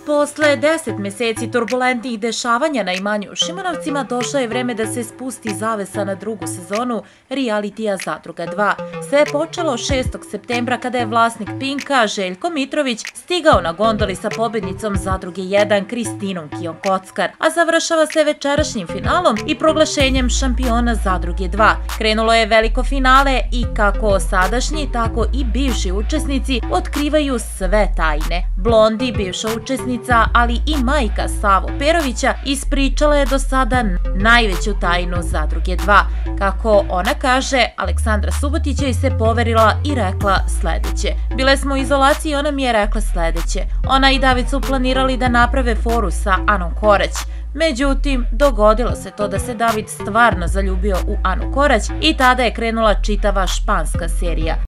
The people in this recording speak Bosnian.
Posle 10 meseci turbulentnih dešavanja na imanju u Šimanovcima došlo je vreme da se spusti zavesa na drugu sezonu realitija Zadruga 2. Sve je počelo 6. septembra kada je vlasnik Pinka, Željko Mitrović, stigao na gondoli sa pobednicom Zadruge 1 Kristinom Kijom Kockar, a završava se večerašnjim finalom i proglašenjem šampiona Zadruge 2. Krenulo je veliko finale i kako sadašnji, tako i bivši učesnici otkrivaju sve tajne. Blondi, bivša učesnica, ali i majka Savo Perovića, ispričala je do sada najveću tajnu Zadruge 2. Kako ona kaže, Aleksandra Subotić joj se poverila i rekla sledeće. Bile smo u izolaciji i ona mi je rekla sledeće. Ona i David su planirali da naprave foru sa Anom Korać. Međutim, dogodilo se to da se David stvarno zaljubio u Anu Korać i tada je krenula čitava španska serija.